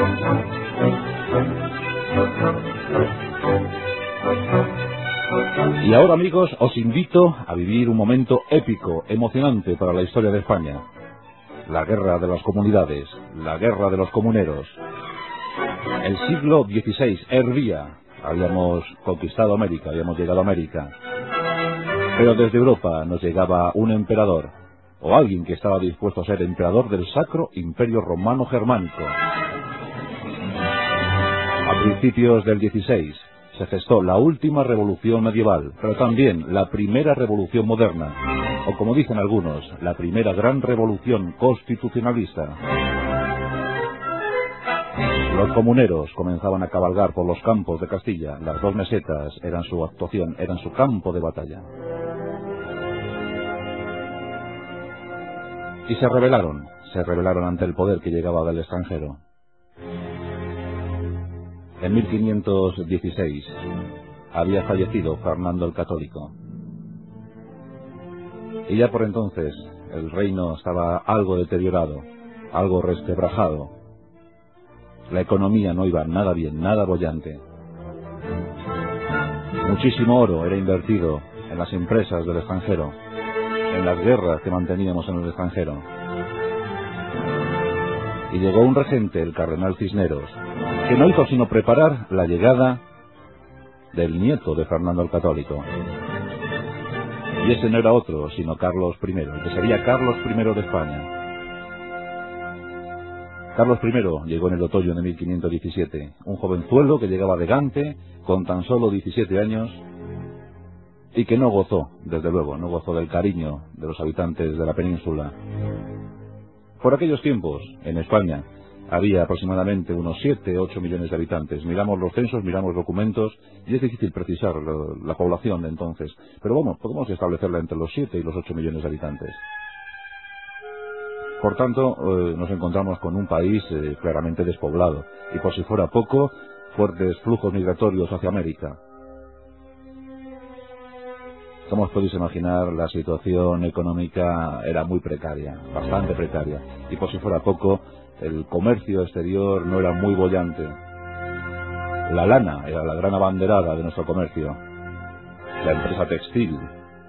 Y ahora, amigos, os invito a vivir un momento épico, emocionante para la historia de España. La guerra de las comunidades, la guerra de los comuneros. El siglo XVI hervía. Habíamos conquistado América, habíamos llegado a América. Pero desde Europa nos llegaba un emperador, o alguien que estaba dispuesto a ser emperador del Sacro Imperio Romano Germánico. A principios del XVI se gestó la última revolución medieval, pero también la primera revolución moderna, o como dicen algunos, la primera gran revolución constitucionalista. Los comuneros comenzaban a cabalgar por los campos de Castilla. Las dos mesetas eran su actuación, eran su campo de batalla. Y se rebelaron ante el poder que llegaba del extranjero. En 1516 había fallecido Fernando el Católico. Y ya por entonces el reino estaba algo deteriorado, algo resquebrajado. La economía no iba nada bien, nada boyante. Muchísimo oro era invertido en las empresas del extranjero, en las guerras que manteníamos en el extranjero. Y llegó un regente, el cardenal Cisneros, que no hizo sino preparar la llegada del nieto de Fernando el Católico. Y ese no era otro, sino Carlos I, que sería Carlos I de España. Carlos I llegó en el otoño de 1517, un jovenzuelo que llegaba de Gante con tan solo 17 años y que no gozó, desde luego, no gozó del cariño de los habitantes de la península. Por aquellos tiempos, en España, había aproximadamente unos 7 o 8 millones de habitantes. Miramos los censos, miramos documentos, y es difícil precisar la población de entonces. Pero bueno, podemos establecerla entre los 7 y los 8 millones de habitantes. Por tanto, nos encontramos con un país claramente despoblado, y por si fuera poco, fuertes flujos migratorios hacia América. Como os podéis imaginar, la situación económica era muy precaria, bastante precaria, y por si fuera poco, el comercio exterior no era muy boyante. La lana era la gran abanderada de nuestro comercio, la empresa textil.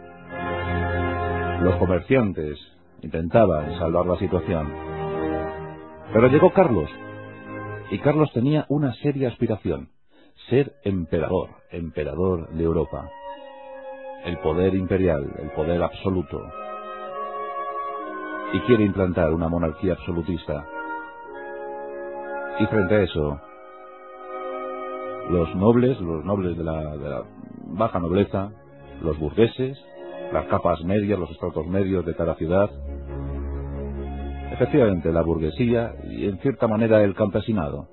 Los comerciantes intentaban salvar la situación. Pero llegó Carlos, y Carlos tenía una seria aspiración: ser emperador, emperador de Europa. El poder imperial, el poder absoluto. Y quiere implantar una monarquía absolutista. Y frente a eso, los nobles de la baja nobleza, los burgueses, las capas medias, los estratos medios de cada ciudad, efectivamente la burguesía y en cierta manera el campesinado.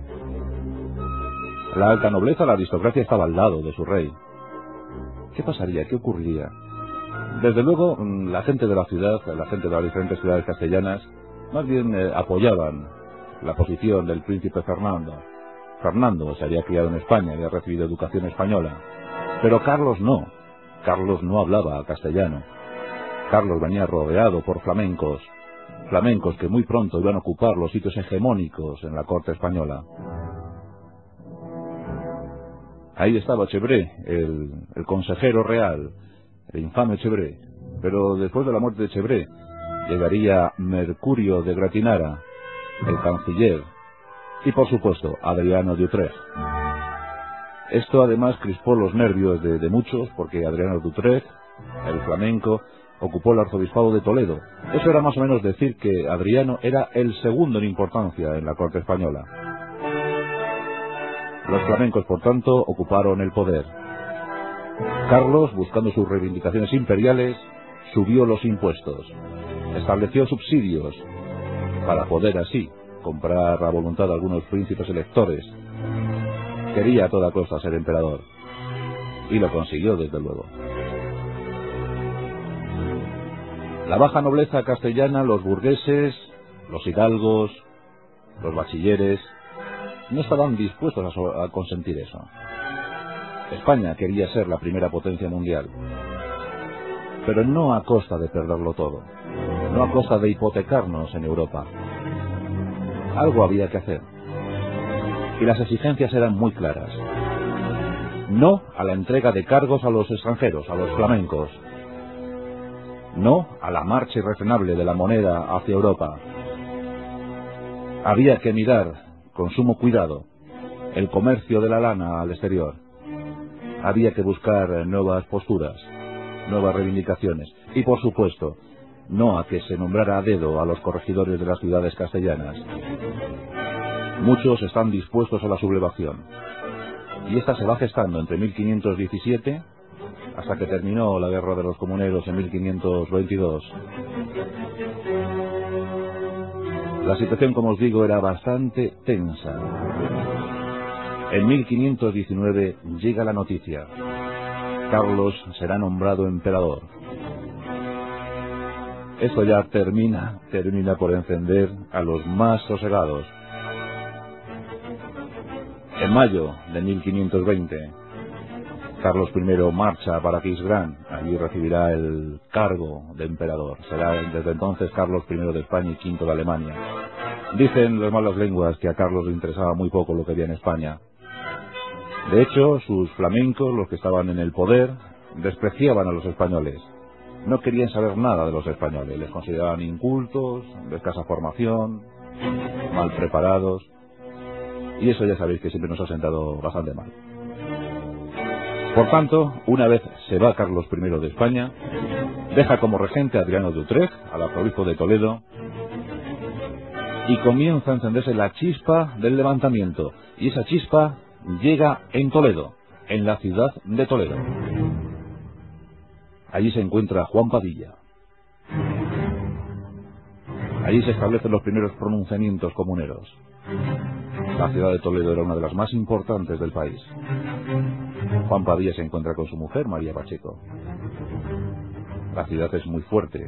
La alta nobleza, la aristocracia, estaba al lado de su rey. ¿Qué pasaría? ¿Qué ocurriría? Desde luego, la gente de la ciudad, la gente de las diferentes ciudades castellanas, más bien apoyaban la posición del príncipe Fernando. Fernando se había criado en España, había recibido educación española. Pero Carlos no. Carlos no hablaba castellano. Carlos venía rodeado por flamencos. Flamencos que muy pronto iban a ocupar los sitios hegemónicos en la corte española. Ahí estaba Chevreul, el consejero real, el infame Chevreul. Pero después de la muerte de Chevreul, llegaría Mercurio de Gratinara, el canciller, y por supuesto Adriano de Utrecht. Esto además crispó los nervios de muchos, porque Adriano de Utrecht, el flamenco, ocupó el arzobispado de Toledo. Eso era más o menos decir que Adriano era el segundo en importancia en la corte española. Los flamencos, por tanto, ocuparon el poder. Carlos, buscando sus reivindicaciones imperiales, subió los impuestos, estableció subsidios para poder así comprar a voluntad a algunos príncipes electores. Quería a toda costa ser emperador, y lo consiguió desde luego. La baja nobleza castellana, los burgueses, los hidalgos, los bachilleres, no estaban dispuestos a consentir eso. España quería ser la primera potencia mundial, pero no a costa de perderlo todo, no a costa de hipotecarnos en Europa. Algo había que hacer. y las exigencias eran muy claras. No a la entrega de cargos a los extranjeros, a los flamencos. No a la marcha irrefrenable de la moneda hacia Europa. Había que mirar con sumo cuidado el comercio de la lana al exterior. Había que buscar nuevas posturas, nuevas reivindicaciones y, por supuesto, no a que se nombrara a dedo a los corregidores de las ciudades castellanas. Muchos están dispuestos a la sublevación, y esta se va gestando entre 1517 hasta que terminó la Guerra de los Comuneros en 1522. La situación, como os digo, era bastante tensa. En 1519 llega la noticia: Carlos será nombrado emperador. Esto ya termina por encender a los más sosegados. En mayo de 1520, Carlos I marcha para Aquisgrán. Allí recibirá el cargo de emperador. Será desde entonces Carlos I de España y V de Alemania. Dicen las malas lenguas que a Carlos le interesaba muy poco lo que había en España. De hecho, sus flamencos, los que estaban en el poder, despreciaban a los españoles. No querían saber nada de los españoles. Les consideraban incultos, de escasa formación, mal preparados. Y eso ya sabéis que siempre nos ha sentado bastante mal. Por tanto, una vez se va Carlos I de España, deja como regente a Adriano de Utrecht, al arzobispo de Toledo, y comienza a encenderse la chispa del levantamiento. Y esa chispa llega en Toledo, en la ciudad de Toledo. Allí se encuentra Juan Padilla. Allí se establecen los primeros pronunciamientos comuneros. La ciudad de Toledo era una de las más importantes del país. Juan Padilla se encuentra con su mujer, María Pacheco. La ciudad es muy fuerte.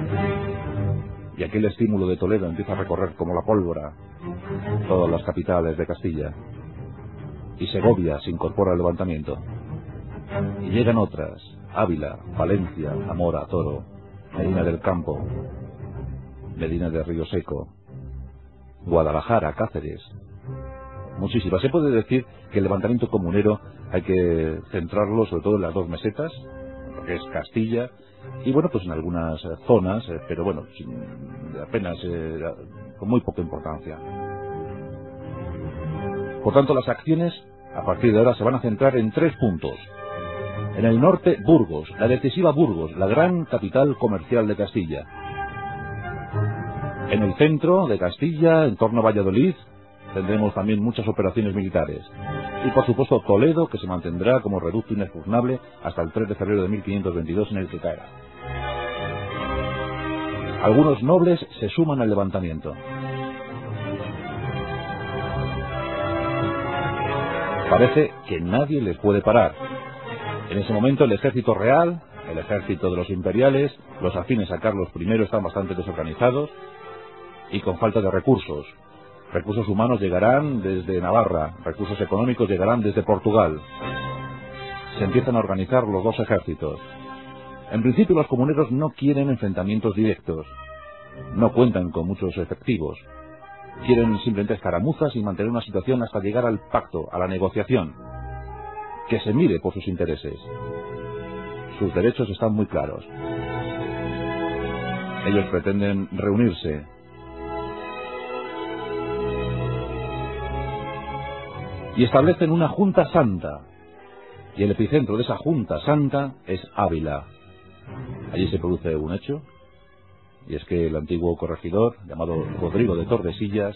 Y aquel estímulo de Toledo empieza a recorrer como la pólvora todas las capitales de Castilla. Y Segovia se incorpora al levantamiento. Y llegan otras: Ávila, Valencia, Zamora, Toro, Medina del Campo, Medina de Río Seco, Guadalajara, Cáceres. Muchísimas. Se puede decir que el levantamiento comunero hay que centrarlo sobre todo en las dos mesetas, lo que es Castilla, y bueno, pues en algunas zonas, pero bueno, apenas, con muy poca importancia. Por tanto, las acciones a partir de ahora se van a centrar en 3 puntos. En el norte, Burgos, la decisiva Burgos, la gran capital comercial de Castilla. En el centro de Castilla, en torno a Valladolid, tendremos también muchas operaciones militares. Y por supuesto Toledo, que se mantendrá como reducto inexpugnable hasta el 3 de febrero de 1522, en el que caerá. Algunos nobles se suman al levantamiento. Parece que nadie les puede parar. En ese momento el ejército real, el ejército de los imperiales, los afines a Carlos I están bastante desorganizados y con falta de recursos. Recursos humanos llegarán desde Navarra, recursos económicos llegarán desde Portugal. Se empiezan a organizar los dos ejércitos. En principio los comuneros no quieren enfrentamientos directos, no cuentan con muchos efectivos. Quieren simplemente escaramuzas y mantener una situación hasta llegar al pacto, a la negociación. Que se mire por sus intereses. Sus derechos están muy claros. Ellos pretenden reunirse. Y establecen una Junta Santa. Y el epicentro de esa Junta Santa es Ávila. Allí se produce un hecho. Y es que el antiguo corregidor, llamado Rodrigo de Tordesillas,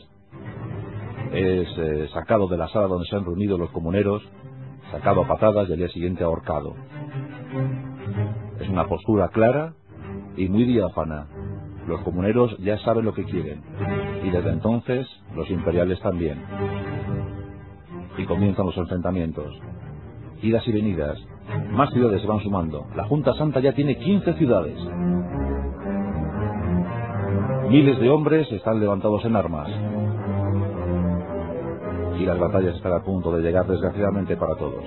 es sacado de la sala donde se han reunido los comuneros, sacado a patadas y al día siguiente ahorcado. Es una postura clara y muy diáfana. Los comuneros ya saben lo que quieren. Y desde entonces los imperiales también. Y comienzan los enfrentamientos. Idas y venidas. Más ciudades se van sumando. La Junta Santa ya tiene 15 ciudades. Miles de hombres están levantados en armas. Y las batallas están a punto de llegar, desgraciadamente para todos.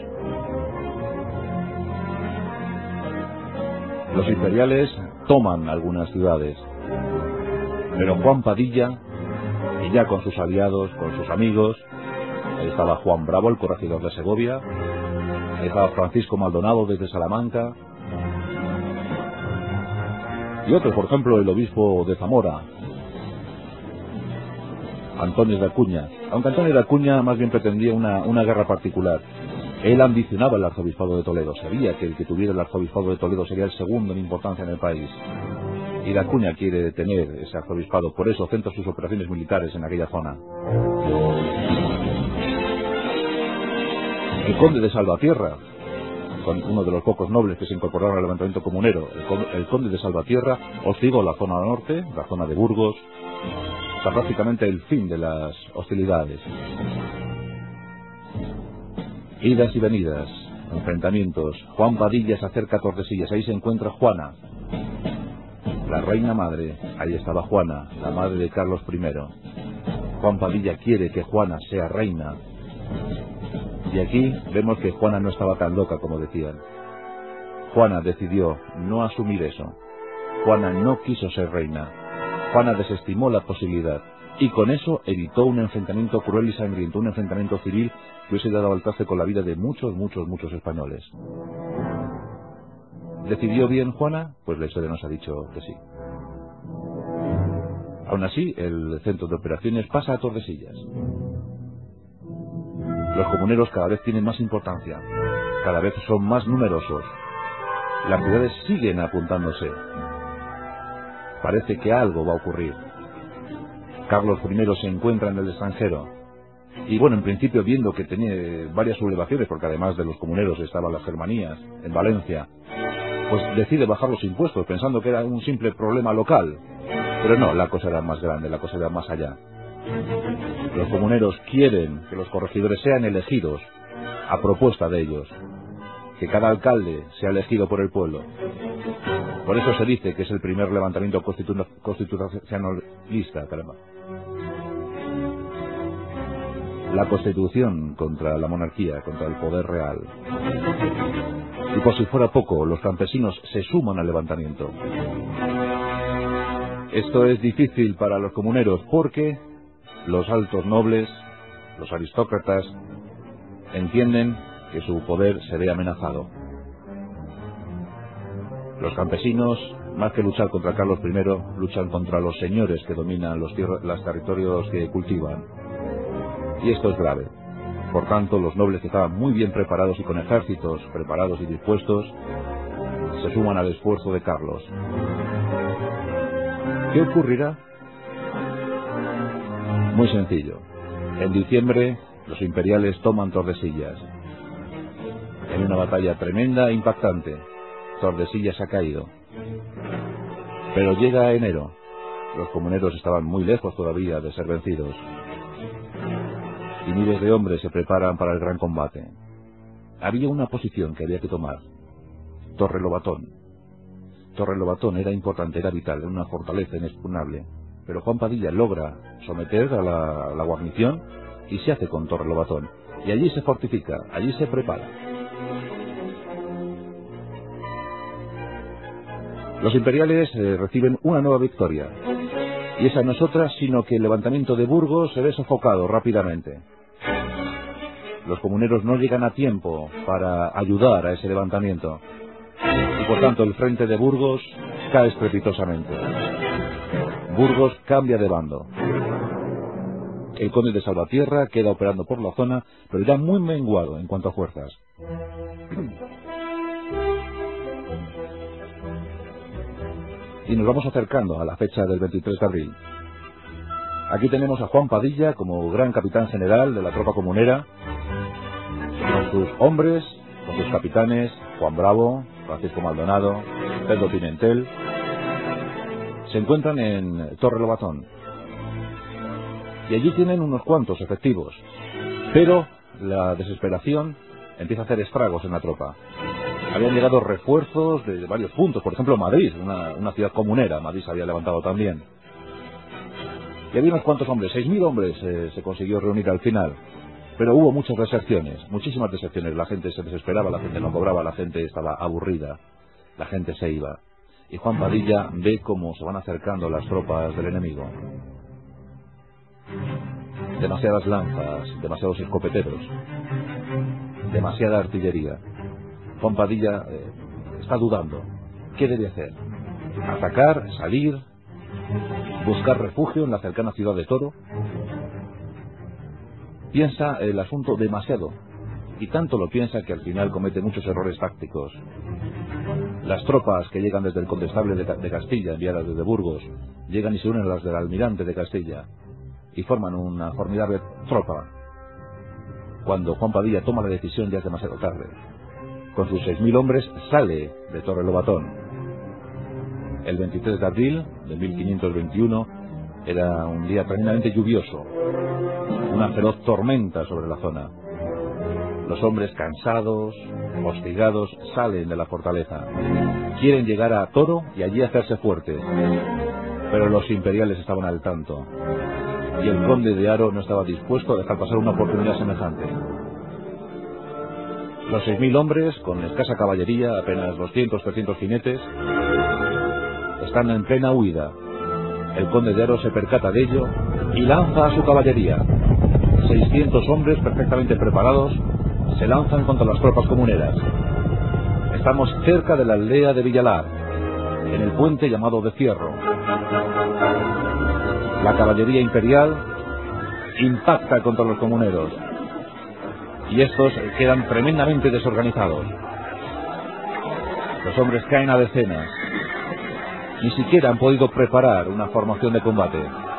Los imperiales toman algunas ciudades. Pero Juan Padilla, y ya con sus aliados, con sus amigos, Ahí estaba Juan Bravo, el corregidor de Segovia. Ahí estaba Francisco Maldonado desde Salamanca. Y otros, por ejemplo, el obispo de Zamora, Antonio de Acuña. Aunque Antonio de Acuña más bien pretendía una guerra particular. Él ambicionaba el arzobispado de Toledo. Sabía que el que tuviera el arzobispado de Toledo sería el segundo en importancia en el país. Y de Acuña quiere tener ese arzobispado. Por eso centra sus operaciones militares en aquella zona. El conde de Salvatierra, uno de los pocos nobles que se incorporaron al levantamiento comunero, el conde de Salvatierra hostigó la zona norte, la zona de Burgos, hasta prácticamente el fin de las hostilidades. Idas y venidas, enfrentamientos. Juan Padilla se acerca a Tordesillas, ahí se encuentra Juana, la reina madre. Ahí estaba Juana, la madre de Carlos I. Juan Padilla quiere que Juana sea reina. Y aquí vemos que Juana no estaba tan loca como decían. Juana decidió no asumir eso. Juana no quiso ser reina. Juana desestimó la posibilidad. Y con eso evitó un enfrentamiento cruel y sangriento, un enfrentamiento civil que hubiese dado al traste con la vida de muchos españoles. ¿Decidió bien Juana? Pues la historia nos ha dicho que sí. Aún así, el centro de operaciones pasa a Tordesillas. Los comuneros cada vez tienen más importancia, cada vez son más numerosos. Las ciudades siguen apuntándose. Parece que algo va a ocurrir. Carlos I se encuentra en el extranjero. Y bueno, en principio viendo que tenía varias sublevaciones, porque además de los comuneros estaban las germanías en Valencia, pues decide bajar los impuestos pensando que era un simple problema local. Pero no, la cosa era más grande, la cosa era más allá. Los comuneros quieren que los corregidores sean elegidos a propuesta de ellos, que cada alcalde sea elegido por el pueblo. Por eso se dice que es el primer levantamiento constitucionalista, caramba. La Constitución contra la monarquía, contra el poder real. Y por si fuera poco, los campesinos se suman al levantamiento. Esto es difícil para los comuneros porque los altos nobles, los aristócratas, entienden que su poder se ve amenazado. Los campesinos, más que luchar contra Carlos I, luchan contra los señores que dominan los territorios que cultivan. Y esto es grave. Por tanto, los nobles que estaban muy bien preparados y con ejércitos preparados y dispuestos, se suman al esfuerzo de Carlos. ¿Qué ocurrirá? Muy sencillo. En diciembre, los imperiales toman Tordesillas. En una batalla tremenda e impactante, Tordesillas ha caído. Pero llega enero. Los comuneros estaban muy lejos todavía de ser vencidos. Y miles de hombres se preparan para el gran combate. Había una posición que había que tomar. Torrelobatón. Torrelobatón era importante, era vital, era una fortaleza inexpugnable. Pero Juan Padilla logra someter a la guarnición y se hace con Torrelobatón. Y allí se fortifica, allí se prepara. Los imperiales reciben una nueva victoria. Y esa no es otra, sino que el levantamiento de Burgos se ve sofocado rápidamente. Los comuneros no llegan a tiempo para ayudar a ese levantamiento. Y por tanto el frente de Burgos cae estrepitosamente. Burgos cambia de bando. El conde de Salvatierra queda operando por la zona, pero ya muy menguado en cuanto a fuerzas. Y nos vamos acercando a la fecha del 23 de abril. Aquí tenemos a Juan Padilla como gran capitán general de la tropa comunera, con sus hombres, con sus capitanes, Juan Bravo, Francisco Maldonado, Pedro Pimentel. Se encuentran en Torrelobatón. Y allí tienen unos cuantos efectivos. Pero la desesperación empieza a hacer estragos en la tropa. Habían llegado refuerzos de varios puntos, por ejemplo Madrid, una ciudad comunera. Madrid se había levantado también. Y había unos cuantos hombres, 6.000 hombres se consiguió reunir al final. Pero hubo muchas deserciones, muchísimas deserciones. La gente se desesperaba, la gente no cobraba, la gente estaba aburrida, la gente se iba. Y Juan Padilla ve cómo se van acercando las tropas del enemigo. demasiadas lanzas, demasiados escopeteros, demasiada artillería. Juan Padilla está dudando. ¿Qué debe hacer? ¿Atacar? ¿Salir? ¿Buscar refugio en la cercana ciudad de Toro? Piensa el asunto demasiado, y tanto lo piensa que al final comete muchos errores tácticos. Las tropas que llegan desde el Condestable de Castilla, enviadas desde Burgos, llegan y se unen a las del Almirante de Castilla, y forman una formidable tropa. Cuando Juan Padilla toma la decisión ya es demasiado tarde. Con sus 6.000 hombres sale de Torre Lobatón. El 23 de abril de 1521 era un día tremendamente lluvioso, una feroz tormenta sobre la zona. Los hombres cansados, hostigados, salen de la fortaleza. Quieren llegar a Toro y allí hacerse fuertes, pero los imperiales estaban al tanto, y el conde de Haro no estaba dispuesto a dejar pasar una oportunidad semejante. Los 6.000 hombres, con escasa caballería, apenas 200-300 jinetes, están en plena huida. El conde de Haro se percata de ello y lanza a su caballería. 600 hombres perfectamente preparados se lanzan contra las tropas comuneras. Estamos cerca de la aldea de Villalar, en el puente llamado de Fierro. La caballería imperial impacta contra los comuneros y estos quedan tremendamente desorganizados. Los hombres caen a decenas. Ni siquiera han podido preparar una formación de combate.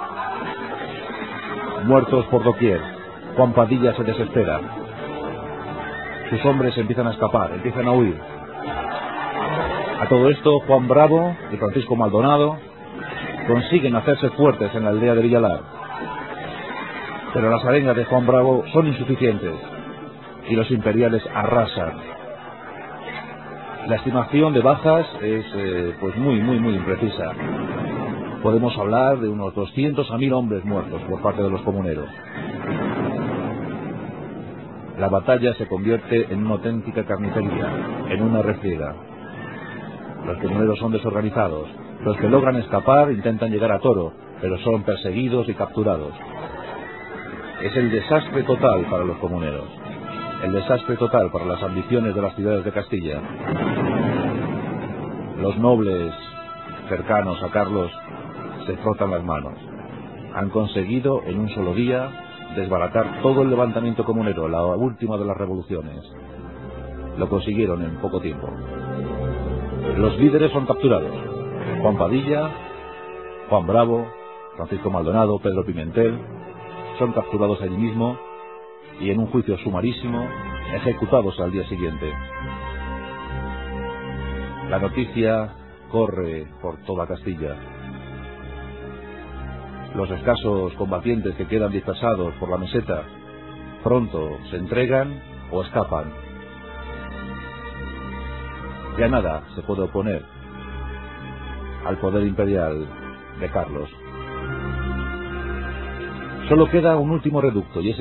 Muertos por doquier. Juan Padilla se desespera. Sus hombres empiezan a escapar, empiezan a huir. A todo esto, Juan Bravo y Francisco Maldonado consiguen hacerse fuertes en la aldea de Villalar. Pero las arengas de Juan Bravo son insuficientes y los imperiales arrasan. La estimación de bajas es pues muy imprecisa. Podemos hablar de unos 200 a 1.000 hombres muertos por parte de los comuneros. La batalla se convierte en una auténtica carnicería, en una refriega. Los comuneros son desorganizados. Los que logran escapar intentan llegar a Toro, pero son perseguidos y capturados. Es el desastre total para los comuneros. El desastre total para las ambiciones de las ciudades de Castilla. Los nobles cercanos a Carlos se frotan las manos. Han conseguido en un solo día desbaratar todo el levantamiento comunero, la última de las revoluciones. Lo consiguieron en poco tiempo. Los líderes son capturados. Juan Padilla, Juan Bravo, Francisco Maldonado, Pedro Pimentel, son capturados allí mismo y en un juicio sumarísimo, ejecutados al día siguiente. La noticia corre por toda Castilla. Los escasos combatientes que quedan dispersados por la meseta pronto se entregan o escapan. Ya nada se puede oponer al poder imperial de Carlos. Solo queda un último reducto y es